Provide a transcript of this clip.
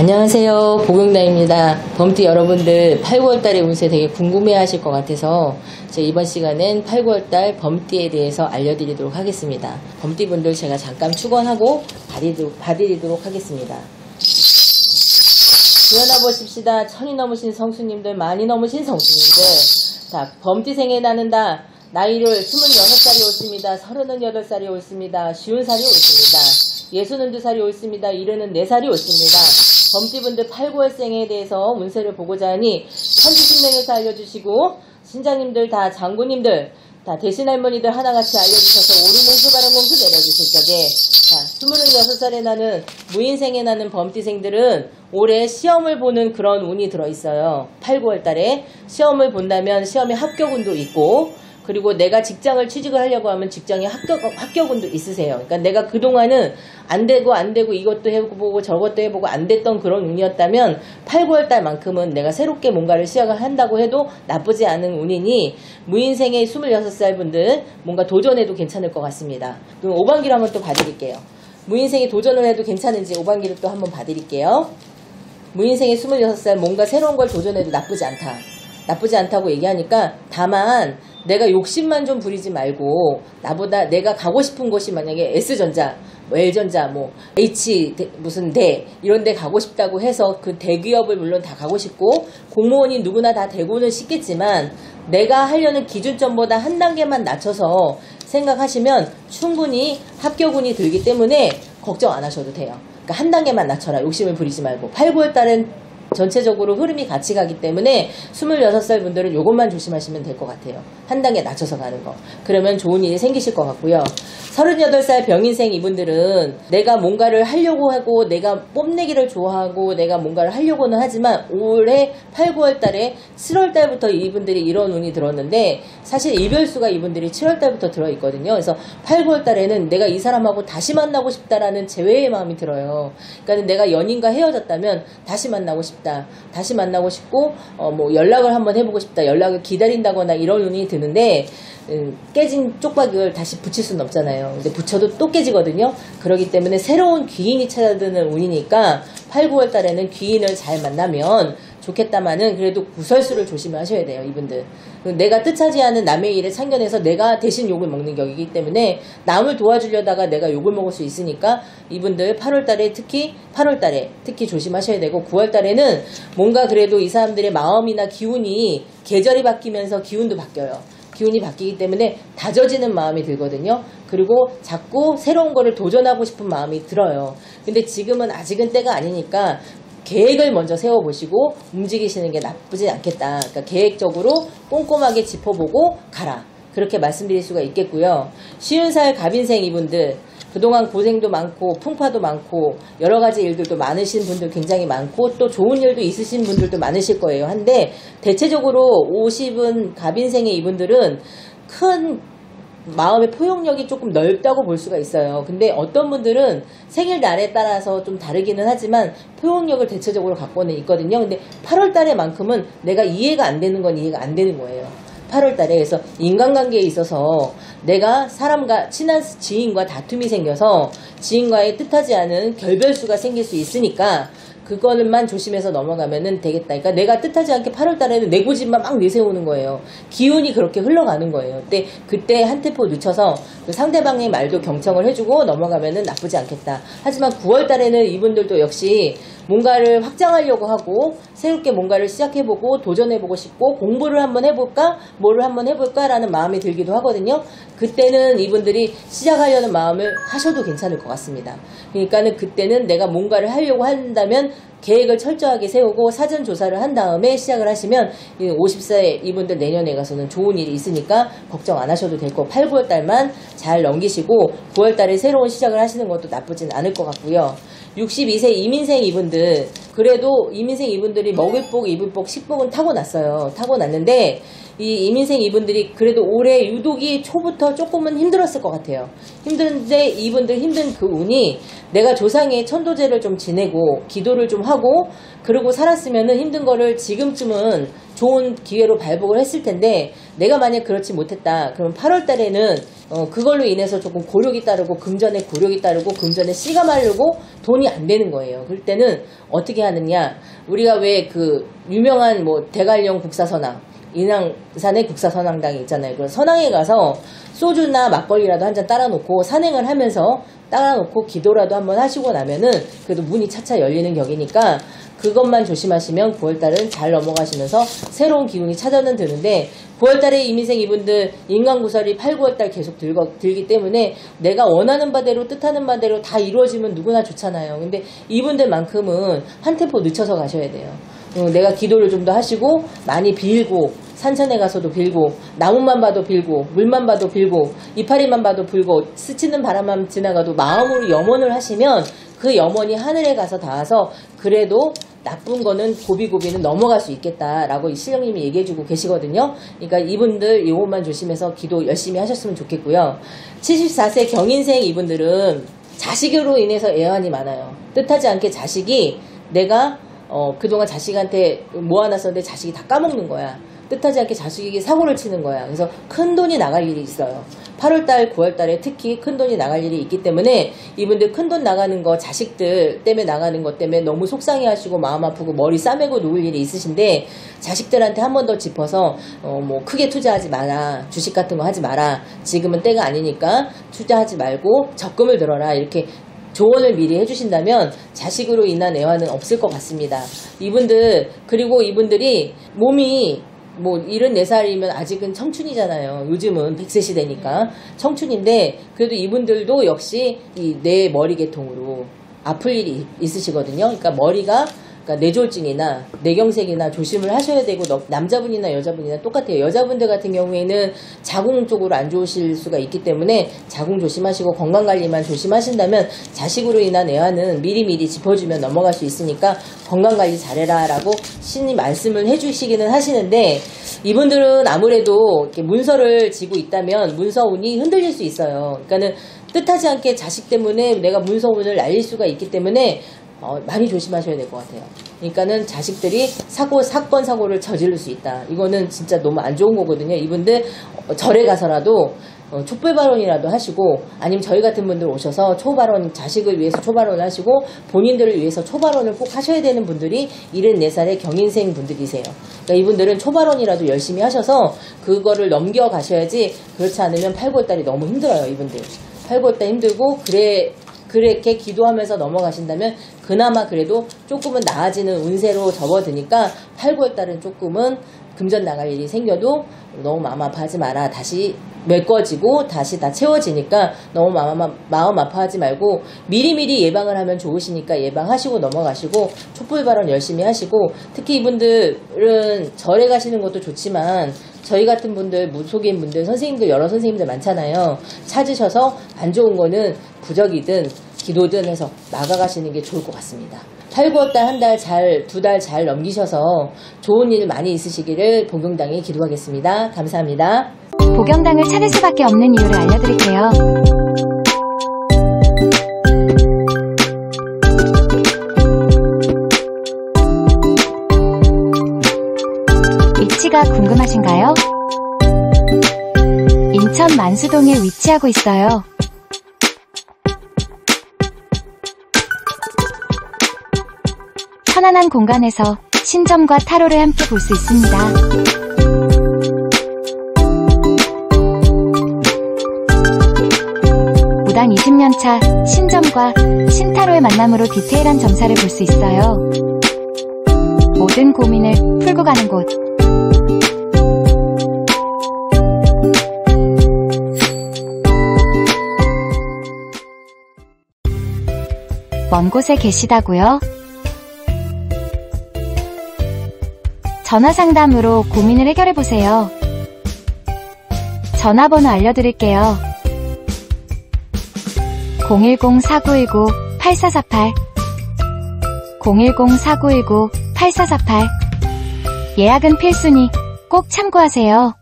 안녕하세요, 복용나입니다. 범띠 여러분들 8, 9월달의 운세 되게 궁금해 하실 것 같아서 제가 이번 시간엔 8, 9월달 범띠에 대해서 알려드리도록 하겠습니다. 범띠분들 제가 잠깐 축원하고 봐드리도록 하겠습니다. 일어나 보십시다. 천이 넘으신 성수님들, 많이 넘으신 성수님들. 자, 범띠생에 나는다. 나이를 26살이 옳습니다. 38살이 옳습니다. 50살이 옳습니다. 62살이 옳습니다. 74살이 옳습니다. 범띠분들 8, 9월생에 대해서 운세를 보고자 하니 천지신명에서 알려주시고 신장님들 다 장군님들 다 대신 할머니들 하나같이 알려주셔서 오르공수 바른공수 내려주실 적에 자 26살에 나는 무인생에 나는 범띠생들은 올해 시험을 보는 그런 운이 들어있어요. 8, 9월달에 시험을 본다면 시험에 합격운도 있고 그리고 내가 직장을 취직을 하려고 하면 직장에 합격운도 있으세요. 그러니까 내가 그동안은 안 되고 이것도 해보고 저것도 해보고 안 됐던 그런 운이었다면 8, 9월달만큼은 내가 새롭게 뭔가를 시작을 한다고 해도 나쁘지 않은 운이니 무인생의 26살 분들 뭔가 도전해도 괜찮을 것 같습니다. 그럼 오반기를 한번 또 봐드릴게요. 무인생에 도전을 해도 괜찮은지 오반기를 또 한번 봐드릴게요. 무인생의 26살 뭔가 새로운 걸 도전해도 나쁘지 않다. 나쁘지 않다고 얘기하니까 다만 내가 욕심만 좀 부리지 말고 나보다 내가 가고 싶은 곳이 만약에 S전자, L전자, H 무슨 대 이런 데 가고 싶다고 해서 그 대기업을 물론 다 가고 싶고 공무원이 누구나 다 되고는 싶겠지만 내가 하려는 기준점보다 한 단계만 낮춰서 생각하시면 충분히 합격운이 들기 때문에 걱정 안 하셔도 돼요. 그러니까 한 단계만 낮춰라. 욕심을 부리지 말고 8, 9월 달은 전체적으로 흐름이 같이 가기 때문에 26살 분들은 이것만 조심하시면 될 것 같아요. 한 단계 낮춰서 가는 거. 그러면 좋은 일이 생기실 것 같고요. 38살 병인생 이분들은 내가 뭔가를 하려고 하고 내가 뽐내기를 좋아하고 내가 뭔가를 하려고는 하지만 올해 8, 9월 달에 7월 달부터 이분들이 이런 운이 들었는데 사실 이별수가 이분들이 7월 달부터 들어있거든요. 그래서 8, 9월 달에는 내가 이 사람하고 다시 만나고 싶다라는 재회의 마음이 들어요. 그러니까 내가 연인과 헤어졌다면 다시 만나고 싶다. 다시 만나고 싶고 연락을 한번 해보고 싶다. 연락을 기다린다거나 이런 운이 드는데 깨진 쪽박이를 다시 붙일 수는 없잖아요. 근데 붙여도 또 깨지거든요. 그렇기 때문에 새로운 귀인이 찾아드는 운이니까 8, 9월 달에는 귀인을 잘 만나면 좋겠다마는 그래도 구설수를 조심하셔야 돼요. 이분들 내가 뜻하지 않은 남의 일에 참견해서 내가 대신 욕을 먹는 격이기 때문에 남을 도와주려다가 내가 욕을 먹을 수 있으니까 이분들 8월 달에 특히 조심하셔야 되고 9월 달에는 뭔가 그래도 이 사람들의 마음이나 기운이 계절이 바뀌면서 기운도 바뀌어요. 기운이 바뀌기 때문에 다져지는 마음이 들거든요. 그리고 자꾸 새로운 거를 도전하고 싶은 마음이 들어요. 근데 지금은 아직은 때가 아니니까 계획을 먼저 세워보시고 움직이시는 게 나쁘지 않겠다. 그러니까 계획적으로 꼼꼼하게 짚어보고 가라. 그렇게 말씀드릴 수가 있겠고요. 50살 갑인생 이분들 그동안 고생도 많고 풍파도 많고 여러 가지 일들도 많으신 분들 굉장히 많고 또 좋은 일도 있으신 분들도 많으실 거예요. 한데 대체적으로 50은 갑인생의 이분들은 큰 마음의 포용력이 조금 넓다고 볼 수가 있어요. 근데 어떤 분들은 생일날에 따라서 좀 다르기는 하지만 포용력을 대체적으로 갖고는 있거든요. 근데 8월 달에만큼은 내가 이해가 안 되는 건 이해가 안 되는 거예요. 8월 달에. 그래서 인간관계에 있어서 내가 사람과 친한 지인과 다툼이 생겨서 지인과의 뜻하지 않은 결별수가 생길 수 있으니까 그거는만 조심해서 넘어가면 되겠다. 그러니까 내가 뜻하지 않게 8월 달에는 내 고집만 막 내세우는 거예요. 기운이 그렇게 흘러가는 거예요. 그때 한 템포 늦춰서 그 상대방의 말도 경청을 해주고 넘어가면 나쁘지 않겠다. 하지만 9월 달에는 이분들도 역시 뭔가를 확장하려고 하고 새롭게 뭔가를 시작해보고 도전해보고 싶고 공부를 한번 해볼까? 뭐를 한번 해볼까? 라는 마음이 들기도 하거든요. 그때는 이분들이 시작하려는 마음을 하셔도 괜찮을 것 같습니다. 그러니까는 그때는 내가 뭔가를 하려고 한다면 계획을 철저하게 세우고 사전 조사를 한 다음에 시작을 하시면 50세 이분들 내년에 가서는 좋은 일이 있으니까 걱정 안 하셔도 될 거 8, 9월 달만 잘 넘기시고 9월 달에 새로운 시작을 하시는 것도 나쁘진 않을 것 같고요. 62세 이민생 이분들 그래도 이민생 이분들이 먹을복, 입을복, 식복은 타고났어요. 타고났는데 이 이민생 이분들이 그래도 올해 유독이 초부터 조금은 힘들었을 것 같아요. 힘든데 이분들 힘든 그 운이 내가 조상의 천도제를 좀 지내고 기도를 좀 하고 그러고 살았으면은 힘든 거를 지금쯤은 좋은 기회로 발복을 했을 텐데 내가 만약 그렇지 못했다. 그러면 8월 달에는 그걸로 인해서 조금 곤욕이 따르고 금전에 곤욕이 따르고 금전에 씨가 마르고 돈이 안 되는 거예요. 그럴 때는 어떻게 하느냐, 우리가 왜 그 유명한 뭐 대관령 국사선왕, 인왕산에 국사선왕당이 있잖아요. 그 선왕에 가서 소주나 막걸리라도 한 잔 따라놓고 산행을 하면서 따라놓고 기도라도 한번 하시고 나면은 그래도 문이 차차 열리는 격이니까 그것만 조심하시면 9월달은 잘 넘어가시면서 새로운 기운이 찾아는 드는데, 9월달에 이민생 이분들 인간구설이 8, 9월달 계속 들기 때문에 내가 원하는 바대로 뜻하는 바대로 다 이루어지면 누구나 좋잖아요. 근데 이분들만큼은 한 템포 늦춰서 가셔야 돼요. 내가 기도를 좀 더 하시고 많이 빌고, 산천에 가서도 빌고, 나무만 봐도 빌고, 물만 봐도 빌고, 이파리만 봐도 빌고, 스치는 바람만 지나가도 마음으로 염원을 하시면 그 염원이 하늘에 가서 닿아서 그래도 나쁜 거는 고비고비는 넘어갈 수 있겠다라고 신령님이 얘기해주고 계시거든요. 그러니까 이분들 이것만 조심해서 기도 열심히 하셨으면 좋겠고요. 74세 경인생 이분들은 자식으로 인해서 애환이 많아요. 뜻하지 않게 자식이 내가 그동안 자식한테 모아놨었는데 자식이 다 까먹는 거야. 뜻하지 않게 자식에게 사고를 치는 거야. 그래서 큰 돈이 나갈 일이 있어요. 8월달, 9월달에 특히 큰 돈이 나갈 일이 있기 때문에 이분들 큰 돈 나가는 거, 자식들 때문에 나가는 것 때문에 너무 속상해하시고 마음 아프고 머리 싸매고 누울 일이 있으신데, 자식들한테 한 번 더 짚어서 뭐 크게 투자하지 마라, 주식 같은 거 하지 마라, 지금은 때가 아니니까 투자하지 말고 적금을 들어라, 이렇게 조언을 미리 해주신다면 자식으로 인한 애환은 없을 것 같습니다. 이분들, 그리고 이분들이 몸이 뭐 74살이면 아직은 청춘이잖아요. 요즘은 100세 시대니까 청춘인데, 그래도 이분들도 역시 이 뇌 머리계통으로 아플 일이 있으시거든요. 그러니까 머리가, 그러니까 뇌졸중이나 뇌경색이나 조심을 하셔야 되고, 남자분이나 여자분이나 똑같아요. 여자분들 같은 경우에는 자궁 쪽으로 안 좋으실 수가 있기 때문에 자궁 조심하시고 건강관리만 조심하신다면 자식으로 인한 애환은 미리미리 짚어주면 넘어갈 수 있으니까 건강관리 잘해라 라고 신이 말씀을 해주시기는 하시는데, 이분들은 아무래도 이렇게 문서를 지고 있다면 문서운이 흔들릴 수 있어요. 그러니까는 뜻하지 않게 자식 때문에 내가 문서운을 날릴 수가 있기 때문에 많이 조심하셔야 될 것 같아요. 그러니까는 자식들이 사건, 사고를 저지를 수 있다. 이거는 진짜 너무 안 좋은 거거든요. 이분들 절에 가서라도 촛불 발언이라도 하시고, 아니면 저희 같은 분들 오셔서 초발언, 자식을 위해서 초발언을 하시고 본인들을 위해서 초발언을 꼭 하셔야 되는 분들이 74살의 경인생 분들이세요. 그러니까 이분들은 초발언이라도 열심히 하셔서 그거를 넘겨가셔야지, 그렇지 않으면 8, 9월달이 너무 힘들어요. 이분들 8, 9월달 힘들고, 그렇게 기도하면서 넘어가신다면 그나마 그래도 조금은 나아지는 운세로 접어드니까 8, 9월달은 조금은 금전 나갈 일이 생겨도 너무 마음 아파하지 마라. 다시 메꿔지고 다시 다 채워지니까 너무 마음 아파하지 말고 미리미리 예방을 하면 좋으시니까 예방하시고 넘어가시고, 촛불 발언 열심히 하시고, 특히 이분들은 절에 가시는 것도 좋지만 저희 같은 분들, 무속인 분들, 선생님들, 여러 선생님들 많잖아요. 찾으셔서 안 좋은 거는 부적이든 기도든 해서 나가가시는 게 좋을 것 같습니다. 8, 9월달 한 달 잘, 2달 잘 넘기셔서 좋은 일 많이 있으시기를 복용당에 기도하겠습니다. 감사합니다. 복용당을 찾을 수밖에 없는 이유를 알려드릴게요. 위치가 궁금하신가요? 인천 만수동에 위치하고 있어요. 편안한 공간에서 신점과 타로를 함께 볼 수 있습니다. 무당 20년차 신점과 신타로의 만남으로 디테일한 점사를 볼 수 있어요. 모든 고민을 풀고 가는 곳. 먼 곳에 계시다고요? 전화상담으로 고민을 해결해보세요. 전화번호 알려드릴게요. 010-4919-8448 010-4919-8448 예약은 필수니 꼭 참고하세요.